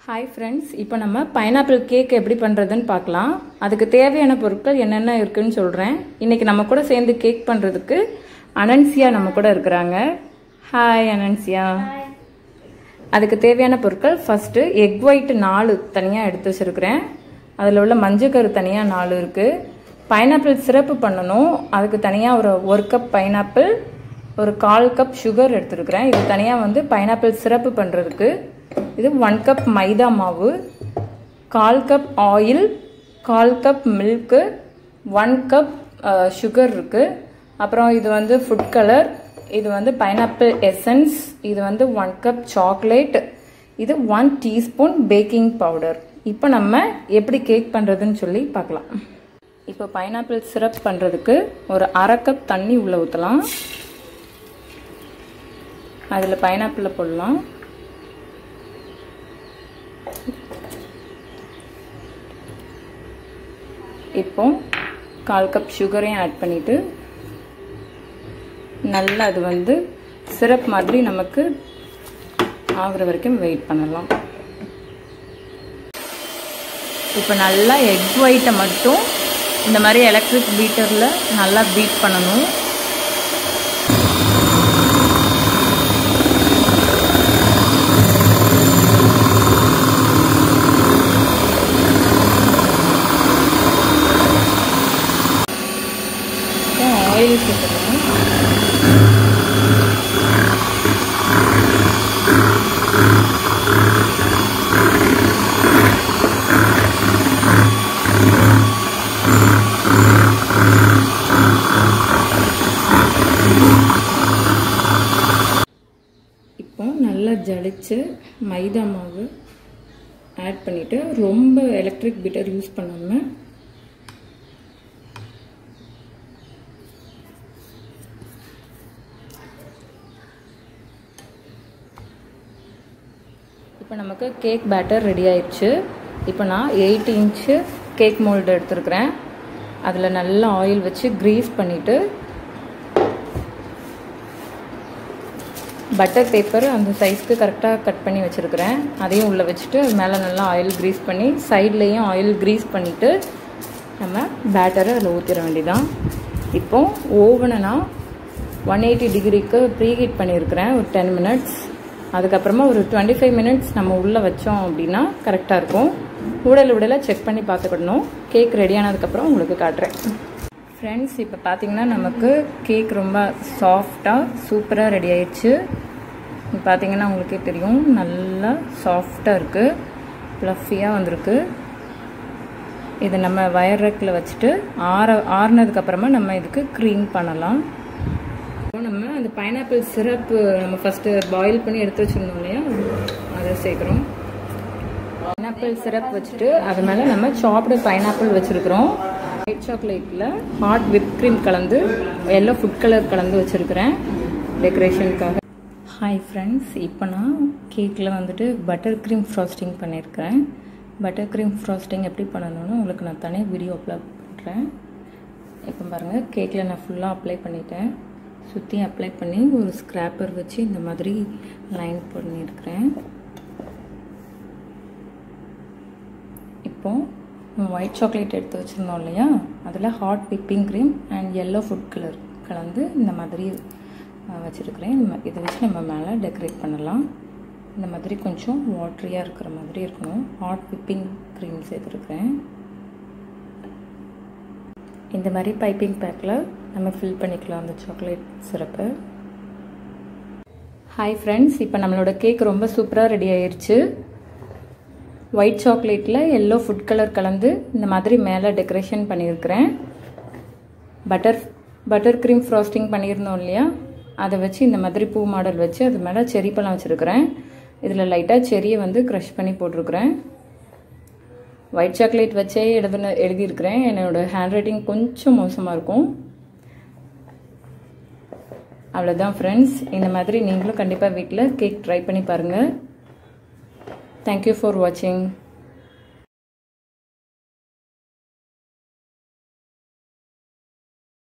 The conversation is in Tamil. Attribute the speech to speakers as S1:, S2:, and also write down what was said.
S1: Hi friends, இப்போ நம்ம பைனாப்பிள் கேக் எப்படி பண்றதுன்னு பார்க்கலாம். அதுக்கு தேவையான பொருட்கள் என்னென்ன இருக்குன்னு சொல்றேன். இன்னைக்கு நம்ம கூட சேர்ந்து கேக் பண்றதுக்கு அனன்சியா நம்ம கூட இருக்காங்க. ஹாய் அனன்சியா. அதுக்கு தேவையான பொருட்கள் ஃபர்ஸ்ட் எக் ஒயிட் 4 தனியா எடுத்து வச்சிருக்கேன். அதுல உள்ள மஞ்சக்கரு தனியா 4 இருக்கு. பைனாப்பிள் சிரப் பண்ணனும். அதுக்கு தனியா ஒரு 1 கப் பைனாப்பிள், ஒரு 1/4 கப் சுகர் எடுத்துருக்கேன். இது தனியா வந்து பைனாப்பிள் சிரப் பண்றதுக்கு. இது 1 கப் மைதா மாவு, 1/4 cup oil, 1/4 cup milk, 1 cup sugar இருக்கு. அப்புறம் இது வந்து ஃபுட் கலர், இது வந்து பைனாப்பிள் எசன்ஸ், இது வந்து 1 கப் சாக்லேட், இது 1 டீஸ்பூன் பேக்கிங் பவுடர். இப்போ நம்ம எப்படி கேக் பண்றதுன்னு சொல்லி பார்க்கலாம். இப்போ பைனாப்பிள் சிரப் பண்றதுக்கு ஒரு 1/2 கப் தண்ணி உள்ள ஊற்றலாம். அதில் பைனாப்பிளை போடலாம். இப்போ 1/4 கப் சுகரையும் ஆட் பண்ணிட்டு நல்லா அது வந்து சிரப் மாதிரி நமக்கு ஆகுற வரைக்கும் வெயிட் பண்ணலாம். இப்போ நல்லா எக் ஒயிட்டை மட்டும் இந்த மாதிரி எலக்ட்ரிக் பீட்டரில் நல்லா பீட் பண்ணணும். ஆயில் சேர்த்துக்கணும். இப்போ நல்லா ஜலிச்சு மைதா மாவு ஆட் பண்ணிட்டு ரொம்ப எலக்ட்ரிக் பீட்டர் யூஸ் பண்ணாம இப்போ நமக்கு கேக் பேட்டர் ரெடி ஆயிடுச்சு. இப்போ நான் 8 இன்ச்சு கேக் மோல்டு எடுத்துருக்கிறேன். அதில் நல்லா ஆயில் வச்சு க்ரீஸ் பண்ணிவிட்டு பட்டர் பேப்பர் அந்த சைஸ்க்கு கரெக்டாக கட் பண்ணி வச்சுருக்கிறேன். அதையும் உள்ளே வச்சுட்டு அது மேலே நல்லா ஆயில் க்ரீஸ் பண்ணி சைட்லேயும் ஆயில் க்ரீஸ் பண்ணிவிட்டு நம்ம பேட்டரை அதில் ஊற்றிட வேண்டியதான். இப்போது ஓவனை நான் 180 டிகிரிக்கு ப்ரீஹீட் பண்ணியிருக்கிறேன் ஒரு 10 மினிட்ஸ். அதுக்கப்புறமா ஒரு 25 மினிட்ஸ் நம்ம உள்ளே வச்சோம் அப்படின்னா கரெக்டாக இருக்கும். விடலை செக் பண்ணி பார்த்துக்கிடணும். கேக் ரெடி ஆனதுக்கப்புறம் உங்களுக்கு காட்டுறேன். ஃப்ரெண்ட்ஸ், இப்போ பார்த்தீங்கன்னா நமக்கு கேக் ரொம்ப சாஃப்டாக சூப்பராக ரெடி ஆயிடுச்சு. இப்போ பார்த்தீங்கன்னா உங்களுக்கே தெரியும், நல்லா சாஃப்டாக இருக்குது, ப்ளஃபியாக வந்திருக்கு. இதை நம்ம வயர் ரேக்கில் வச்சுட்டு ஆறுனதுக்கப்புறமா நம்ம இதுக்கு க்ரீம் பண்ணலாம். நம்ம அந்த பைனாப்பிள் சிரப்பு நம்ம ஃபஸ்ட்டு பாயில் பண்ணி எடுத்து வச்சுருந்தோம் இல்லையா, அதை சேர்க்குறோம். பைனாப்பிள் சிரப் வச்சுட்டு அது மேலே நம்ம சாப்டு பைனாப்பிள் வச்சுருக்குறோம். ஒயிட் சாக்லேட்டில் ஹாட் விப் க்ரீம் கலந்து எல்லோ ஃபுட் கலர் கலந்து வச்சுருக்கிறேன் டெக்கரேஷனுக்காக. ஹாய் ஃப்ரெண்ட்ஸ், இப்போ நான் கேக்கில் வந்துட்டு பட்டர் க்ரீம் ஃப்ராஸ்டிங் பண்ணியிருக்கிறேன். பட்டர் க்ரீம் ஃப்ராஸ்டிங் எப்படி பண்ணணும்னு உங்களுக்கு நான் தனியாக வீடியோ அப்லோட் பண்ணுறேன். இப்போ பாருங்கள், கேக்கில் நான் ஃபுல்லாக அப்ளை பண்ணிட்டேன். சுற்றி அப்ளை பண்ணி ஒரு ஸ்க்ராப்பர் வச்சு இந்த மாதிரி லைன் பண்ணியிருக்கிறேன். இப்போது ஒயிட் சாக்லேட் எடுத்து வச்சுருந்தோம் இல்லையா, அதில் hot whipping cream and yellow food colour கலந்து இந்த மாதிரி வச்சுருக்கிறேன். இதை வச்சு நம்ம மேலே டெக்கரேட் பண்ணலாம். இந்த மாதிரி கொஞ்சம் வாட்டரியாக இருக்கிற மாதிரி இருக்கணும். ஹாட் விப்பிங் க்ரீம் சேர்த்துருக்குறேன். இந்த மாதிரி பைப்பிங் பேக்கில் நம்ம ஃபில் பண்ணிக்கலாம் அந்த சாக்லேட் சிரப்பை. ஹாய் ஃப்ரெண்ட்ஸ், இப்போ நம்மளோட கேக் ரொம்ப சூப்பராக ரெடி ஆயிடுச்சு. ஒயிட் சாக்லேட்டில் எல்லோ ஃபுட் கலர் கலந்து இந்த மாதிரி மேலே டெக்கரேஷன் பண்ணியிருக்கிறேன். பட்டர் க்ரீம் ஃப்ராஸ்டிங் பண்ணியிருந்தோம் இல்லையா, அதை வச்சு இந்த மாதிரி பூ மாடல் வச்சு அது மேலே செரி பழம் வச்சுருக்கிறேன். இதில் லைட்டாக செரியை வந்து க்ரஷ் பண்ணி போட்டிருக்கிறேன். ஒயிட் சாக்லேட் வச்சே எழுதியிருக்கிறேன். என்னோட ஹேண்ட் ரைட்டிங் கொஞ்சம் மோசமாக இருக்கும். அவ்வளோதான் ஃப்ரெண்ட்ஸ், இந்த மாதிரி நீங்களும் கண்டிப்பாக வீட்டில் கேக் ட்ரை பண்ணி பாருங்கள். தேங்க்யூ ஃபார் வாட்சிங்.